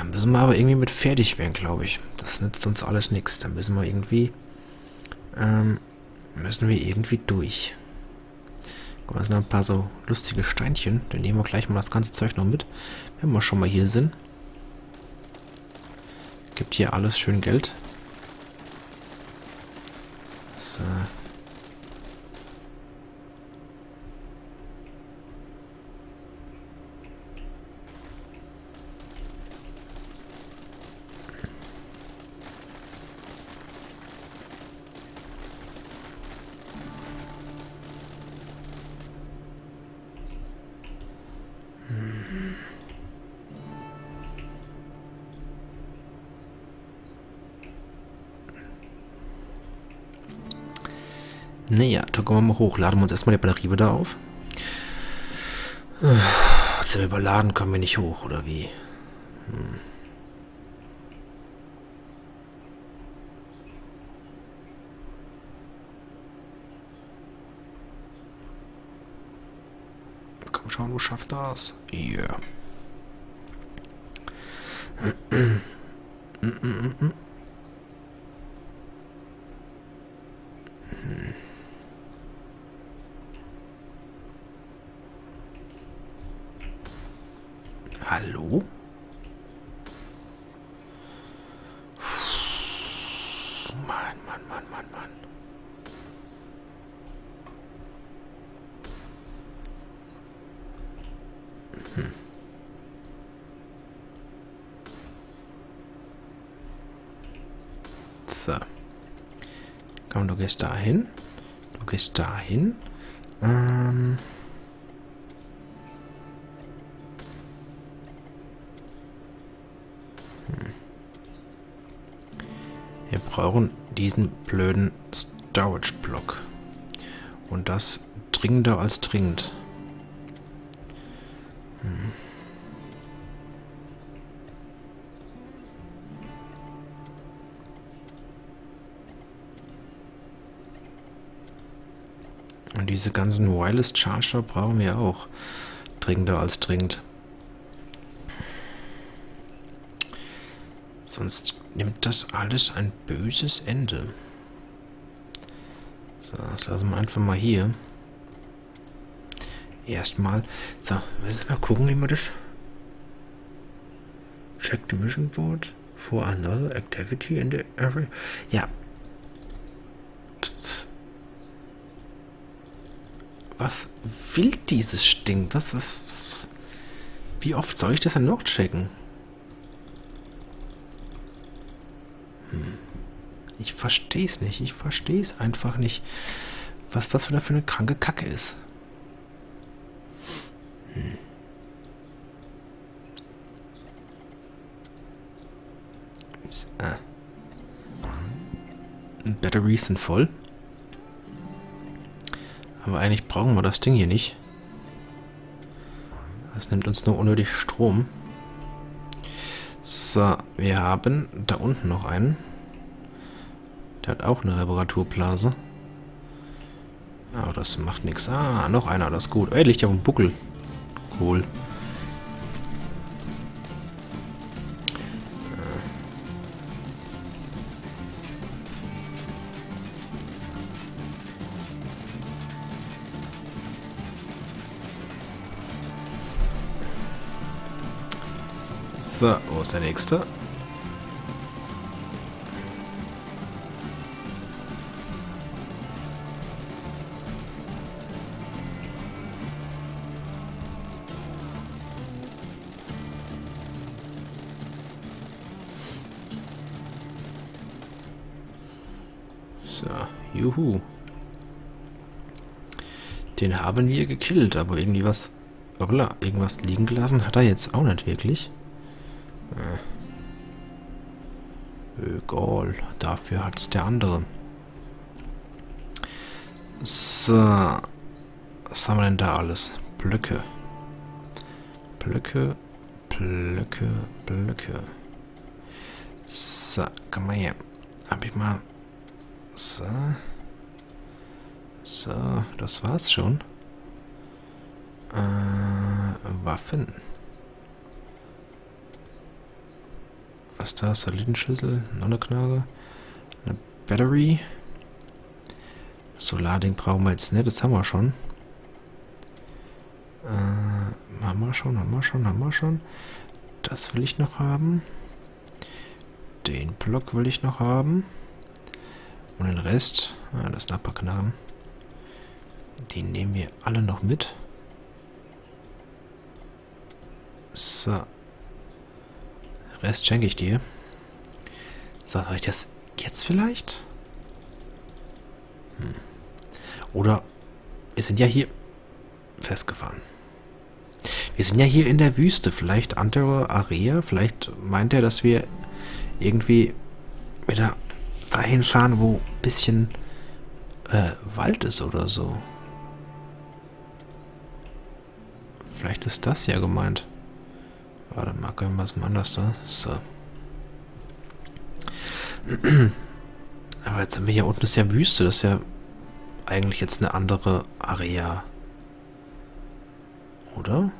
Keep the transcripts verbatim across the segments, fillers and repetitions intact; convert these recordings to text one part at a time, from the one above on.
Da müssen wir aber irgendwie mit fertig werden, glaube ich. Das nützt uns alles nichts. Da müssen wir irgendwie, ähm, müssen wir irgendwie durch. Guck mal, da sind ein paar so lustige Steinchen. Dann nehmen wir gleich mal das ganze Zeug noch mit, wenn wir schon mal hier sind. Gibt hier alles schön Geld. So. Naja, da kommen wir mal hoch. Laden wir uns erstmal die Batterie wieder auf. Sind wir überladen, kommen wir nicht hoch, oder wie? Hm. Komm schon, du schaffst das. Ja. Yeah. Hallo? Mann, Mann, Mann, Mann, Mann. Hm. So. Komm, du gehst dahin. Du gehst dahin. Ähm... Wir brauchen diesen blöden Storage-Block. Und das dringender als dringend. Hm. Und diese ganzen Wireless Charger brauchen wir auch. Dringender als dringend. Sonst nimmt das alles ein böses Ende. So, das lassen wir einfach mal hier. Erstmal. So, müssen wir mal gucken, wie wir das. Check the mission board for another activity in the area. Ja. Was will dieses Ding? Was ist. Wie oft soll ich das denn noch checken? Hm. Ich verstehe es nicht. Ich verstehe es einfach nicht, was das wieder für eine kranke Kacke ist. Hm. Ah. Batteries sind voll. Aber eigentlich brauchen wir das Ding hier nicht. Das nimmt uns nur unnötig Strom. So, wir haben da unten noch einen. Der hat auch eine Reparaturblase. Aber das macht nichts. Ah, noch einer, das ist gut. Ey, liegt ja auf dem Buckel. Cool. So, wo ist der nächste? So, juhu. Den haben wir gekillt, aber irgendwie was... Hoppla, irgendwas liegen gelassen hat er jetzt auch nicht wirklich. Egal, dafür hat es der andere. So. Was haben wir denn da alles? Blöcke. Blöcke, Blöcke, Blöcke. So, komm mal her. Hab ich mal... So. So, das war's schon. Äh, Waffen. Was ist das? Satellitenschlüssel, noch eine Knarre, eine Battery. Solarding brauchen wir jetzt nicht, das haben wir schon. Äh, haben wir schon, haben wir schon, haben wir schon. Das will ich noch haben. Den Block will ich noch haben. Und den Rest, ah, das sind ein paar Knarren. Die nehmen wir alle noch mit. So. Rest schenke ich dir. Sag ich das jetzt vielleicht? Hm. Oder wir sind ja hier festgefahren. Wir sind ja hier in der Wüste. Vielleicht andere Area. Vielleicht meint er, dass wir irgendwie wieder dahin fahren, wo ein bisschen äh, Wald ist oder so. Vielleicht ist das ja gemeint. Warte mal, können wir was mal anders da? So. Aber jetzt sind wir hier unten, ist ja Wüste. Das ist ja eigentlich jetzt eine andere Area. Oder? Hm.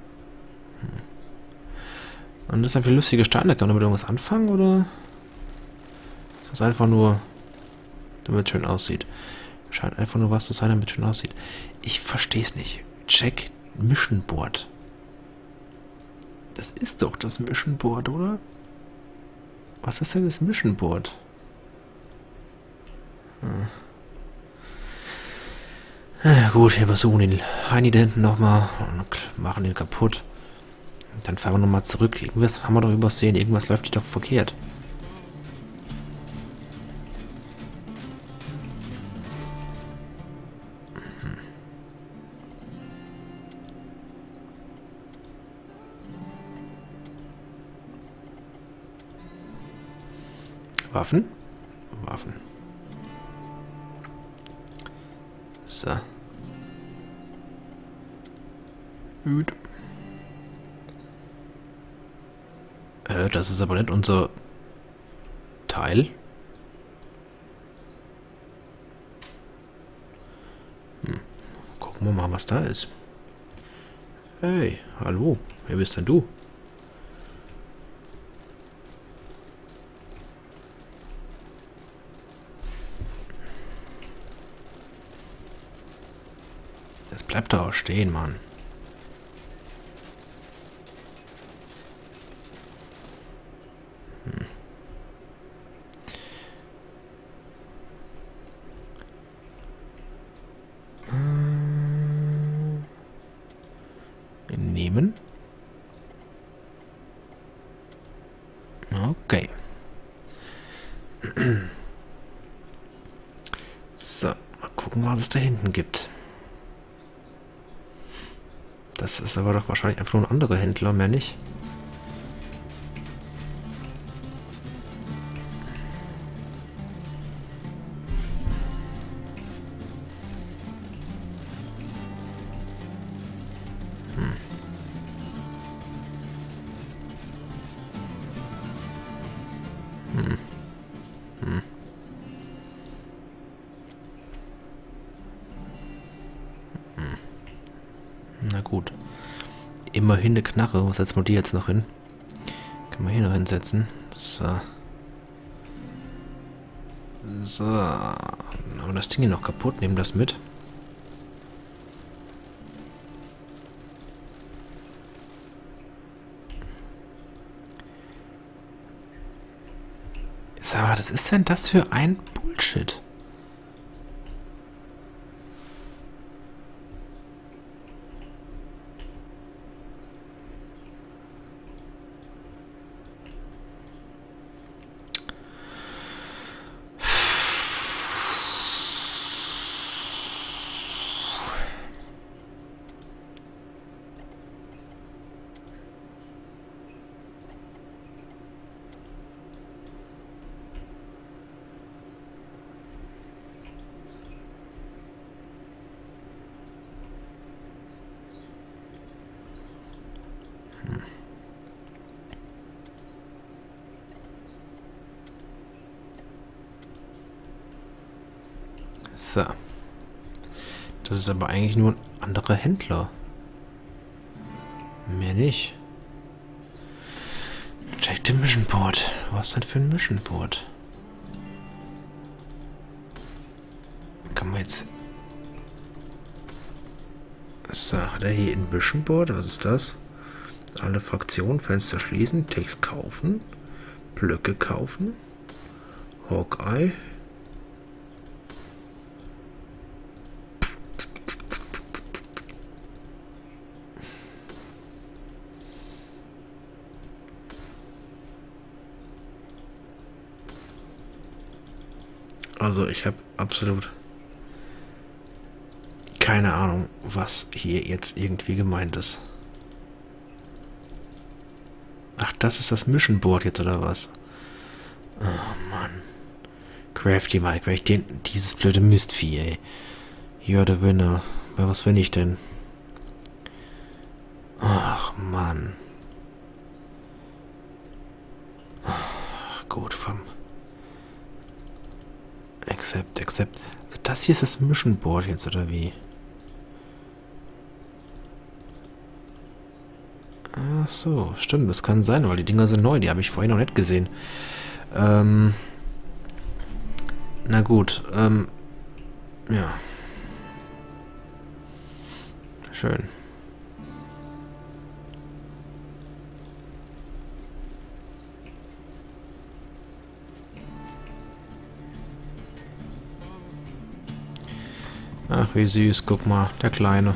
Und das sind viele lustige Steine. Kann man damit irgendwas anfangen, oder? Ist das einfach nur, damit es schön aussieht? Scheint einfach nur was zu sein, damit es schön aussieht. Ich verstehe es nicht. Check Mission Board. Das ist doch das Mission Board, oder? Was ist denn das Mission Board? Hm. Ja, gut, wir versuchen den Heini da hinten nochmal und machen den kaputt. Und dann fahren wir nochmal zurück. Irgendwas haben wir doch übersehen. Irgendwas läuft doch verkehrt. Waffen? Waffen. So. Gut. Äh, das ist aber nicht unser Teil. Hm. Gucken wir mal, was da ist. Hey, hallo. Wer bist denn du? Das bleibt da auch stehen, Mann. Hm. Hm. Nehmen. Okay. So, mal gucken, was es da hinten gibt. Das ist aber doch wahrscheinlich einfach nur ein anderer Händler, mehr nicht. Hm. Hm. Hm. Hm. Na gut. Immerhin eine Knarre. Was setzen wir die jetzt noch hin? Können wir hier noch hinsetzen. So. So. Dann haben wir das Ding hier noch kaputt. Nehmen das mit. So, was ist denn das für ein Bullshit? So. Das ist aber eigentlich nur ein anderer Händler. Mehr nicht. Versteckte Mission Board. Was denn für ein Mission Board? Kann man jetzt... So, hat er hier ein Mission Board? Was ist das? Alle Fraktionen, Fenster schließen, Text kaufen, Blöcke kaufen, Hawkeye. Also ich habe absolut keine Ahnung, was hier jetzt irgendwie gemeint ist. Ach, das ist das Mission Board jetzt, oder was? Oh, Mann. Crafty Mike, weil ich den... Dieses blöde Mistvieh, ey. You're the winner. Bei was bin ich denn? Ach, Mann. Ach, gut, vom... Accept, accept. Also das hier ist das Mission Board jetzt, oder wie? Ach so, stimmt, das kann sein, weil die Dinger sind neu, die habe ich vorhin noch nicht gesehen. Ähm, na gut, ähm, ja. Schön. Ach, wie süß, guck mal, der Kleine.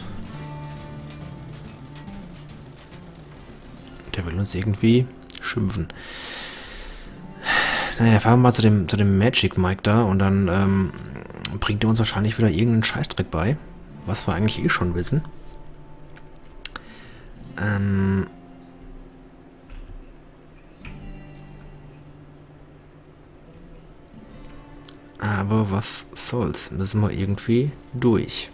Der will uns irgendwie schimpfen. Naja, fahren wir mal zu dem, zu dem Magic Mike da und dann ähm, bringt er uns wahrscheinlich wieder irgendeinen Scheißdreck bei. Was wir eigentlich eh schon wissen. Ähm... Aber was soll's? Müssen wir irgendwie durch.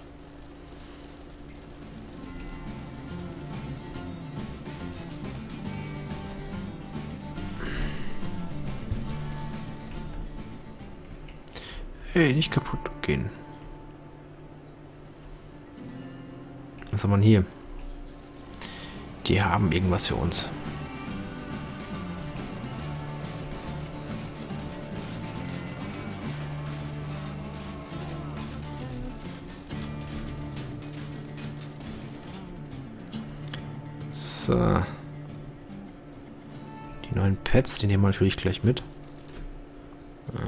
Hey, nicht kaputt gehen. Was haben wir denn hier? Die haben irgendwas für uns. So. Die neuen Pets, die nehmen wir natürlich gleich mit. Ja.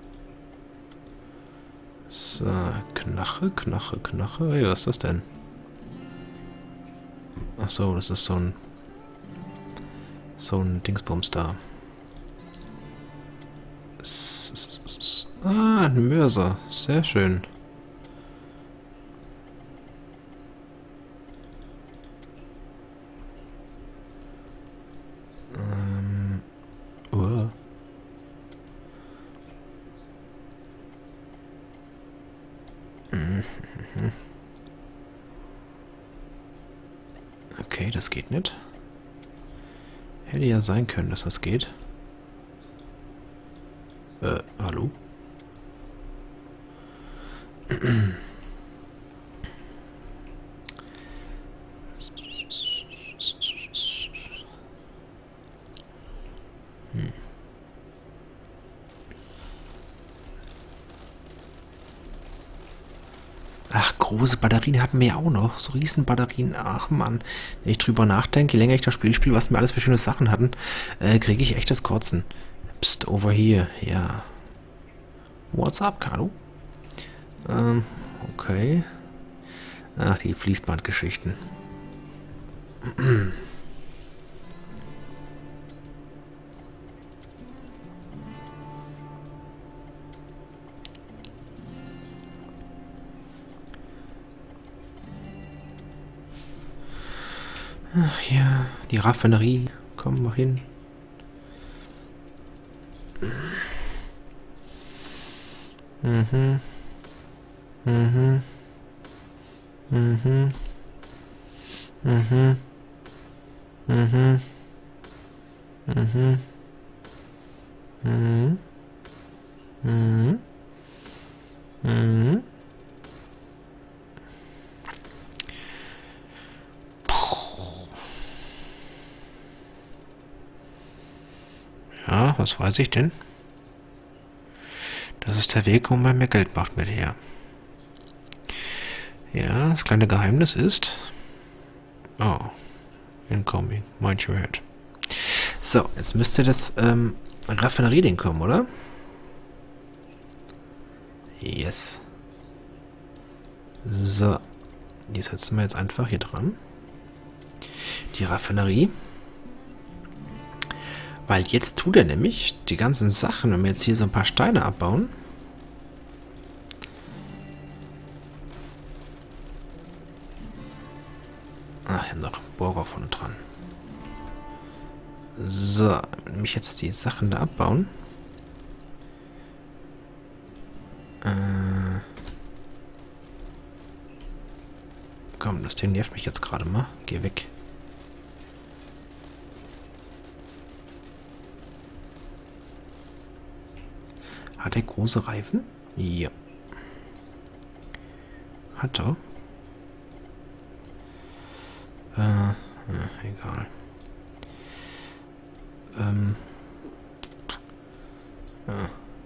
So, Knache, Knache, Knache. Hey, was ist das denn? Ach so, das ist so ein so ein Dingsbums da. Ah, ein Mörser. Sehr schön. Ähm, uh. Okay, das geht nicht. Hätte ja sein können, dass das geht. Äh, hallo? Hm. Ach, große Batterien hatten wir ja auch noch. So riesen Batterien. Ach Mann. Wenn ich drüber nachdenke, je länger ich das Spiel spiele, was wir alles für schöne Sachen hatten, äh, kriege ich echt das Kotzen. Psst, over here. Ja. What's up, Carlo? Ähm, okay. Ach, die Fließbandgeschichten. Ach ja, die Raffinerie. Komm mal hin. Mhm. Mhm. Mhm. Mhm. Mhm. Mhm. Mhm. Mhm. Mhm. Ja, was weiß ich denn? Das ist der Weg, wo man mehr Geld macht mit her. Ja, das kleine Geheimnis ist... Oh. Incoming. Mind your head. So, jetzt müsste das ähm, Raffinerie-Ding kommen, oder? Yes. So. Die setzen wir jetzt einfach hier dran. Die Raffinerie. Weil jetzt tut er nämlich die ganzen Sachen, wenn wir jetzt hier so ein paar Steine abbauen. Ah, ich habe noch einen Bohrer vorne dran. So, nämlich jetzt die Sachen da abbauen. Äh. Komm, das Ding nervt mich jetzt gerade mal. Geh weg. Hat er große Reifen? Ja. Hat er. Äh, ja, egal. Ähm. Ja.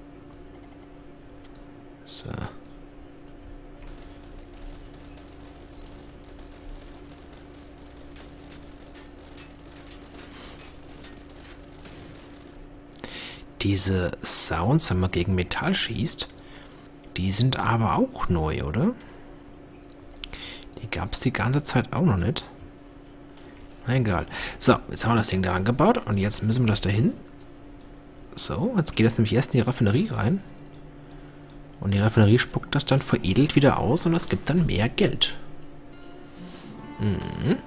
So. Diese Sounds, wenn man gegen Metall schießt, die sind aber auch neu, oder? Die gab es die ganze Zeit auch noch nicht. Na egal. So, jetzt haben wir das Ding da angebaut und jetzt müssen wir das dahin. So, jetzt geht das nämlich erst in die Raffinerie rein. Und die Raffinerie spuckt das dann veredelt wieder aus und das gibt dann mehr Geld. Mhm.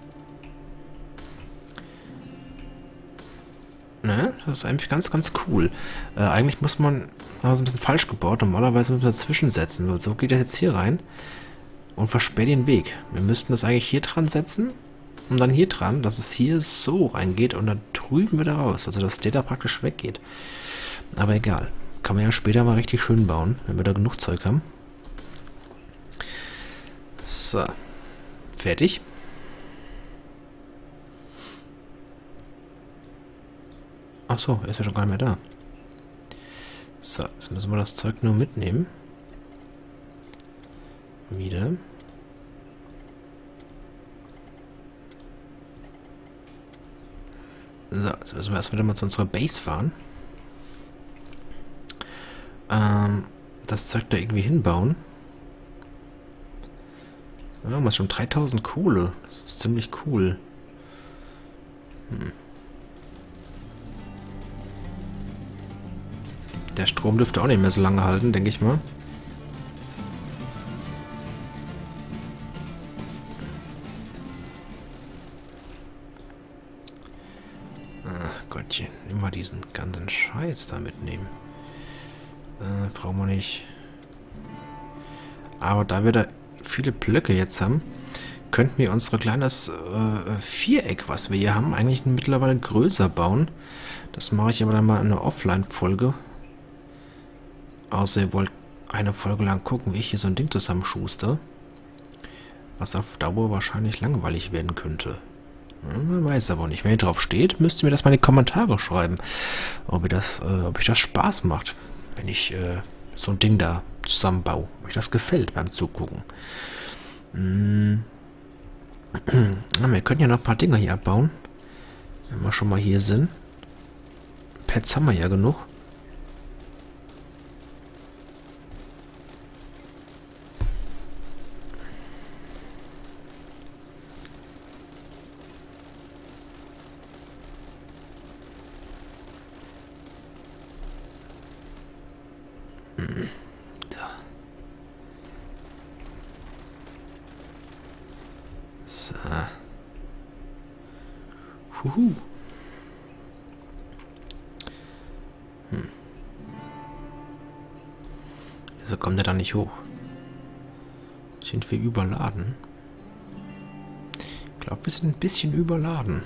Ne? Das ist eigentlich ganz, ganz cool. Äh, eigentlich muss man... Das ist ein bisschen falsch gebaut. Normalerweise müssen wir dazwischen setzen, weil so geht das jetzt hier rein und versperrt den Weg. Wir müssten das eigentlich hier dran setzen und dann hier dran, dass es hier so reingeht und dann drüben wieder raus. Also dass der da praktisch weggeht. Aber egal. Kann man ja später mal richtig schön bauen, wenn wir da genug Zeug haben. So. Fertig. Ach so, er ist ja schon gar nicht mehr da. So, jetzt müssen wir das Zeug nur mitnehmen. Wieder. So, jetzt müssen wir erst wieder mal zu unserer Base fahren. Ähm, das Zeug da irgendwie hinbauen. Ja, wir haben schon dreitausend Kohle. Das ist ziemlich cool. Hm. Der Strom dürfte auch nicht mehr so lange halten, denke ich mal. Ach Gottchen, immer diesen ganzen Scheiß da mitnehmen. Äh, brauchen wir nicht. Aber da wir da viele Blöcke jetzt haben, könnten wir unsere kleines äh, Viereck, was wir hier haben, eigentlich mittlerweile größer bauen. Das mache ich aber dann mal in einer Offline-Folge. Außer ihr wollt eine Folge lang gucken, wie ich hier so ein Ding zusammenschuster. Was auf Dauer wahrscheinlich langweilig werden könnte. Man weiß aber nicht. Wenn ihr drauf steht, müsst ihr mir das mal in die Kommentare schreiben. Ob, ihr das, äh, ob euch das Spaß macht, wenn ich äh, so ein Ding da zusammenbaue. Ob euch das gefällt beim Zugucken. Hm. Wir können ja noch ein paar Dinger hier abbauen. Wenn wir schon mal hier sind. Pets haben wir ja genug. So. Huhu. Hm. Wieso kommt der da nicht hoch? Sind wir überladen? Ich glaube, wir sind ein bisschen überladen.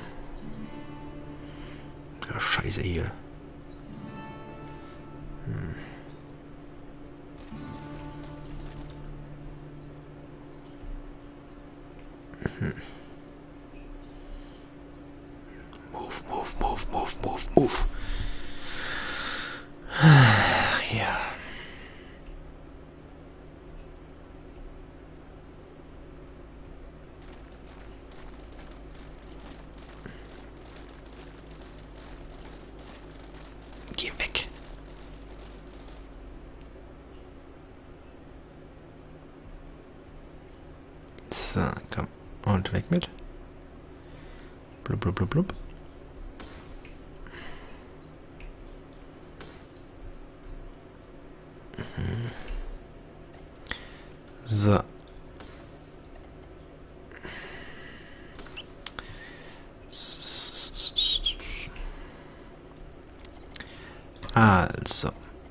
Ja, scheiße hier. Hm. Hm. Move, move, move, move, move, move. weg mit. Blub, blub, blub, blub. So. Also.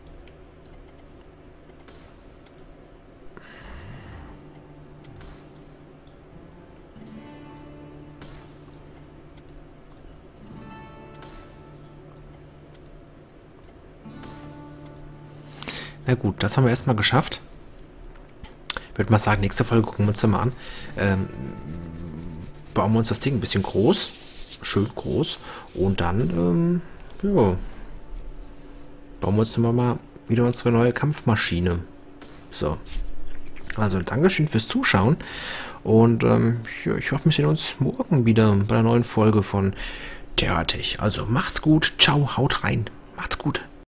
Na gut, das haben wir erstmal geschafft. Ich würde mal sagen, nächste Folge gucken wir uns da mal an. Ähm, bauen wir uns das Ding ein bisschen groß. Schön groß. Und dann, ähm, ja, bauen wir uns dann mal wieder unsere neue Kampfmaschine. So. Also, Dankeschön fürs Zuschauen. Und ähm, ich, ich hoffe, wir sehen uns morgen wieder bei einer neuen Folge von TerraTech. Also, macht's gut. Ciao, haut rein. Macht's gut.